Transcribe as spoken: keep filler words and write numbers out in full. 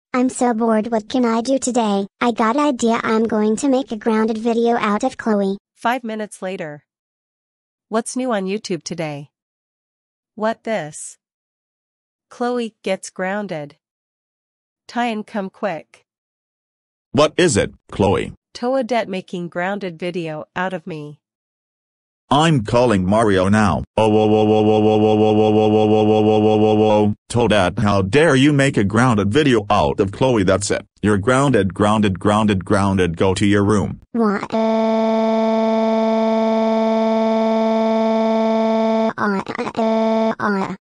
I'm so bored. What can I do today? I got an idea. I'm going to make a grounded video out of Chloe. Five minutes later. What's new on YouTube today? What this? Chloe gets grounded. Tyan, come quick. What is it, Chloe? Toadette making grounded video out of me. I'm calling Mario now. Oh, whoa, whoa, whoa, whoa, whoa, whoa, whoa, whoa, whoa, whoa, whoa, whoa, whoa, whoa, whoa, whoa. Toadette, how dare you make a grounded video out of Chloe? That's it. You're grounded, grounded, grounded, grounded. Go to your room. What? Uh, uh, uh, uh, uh.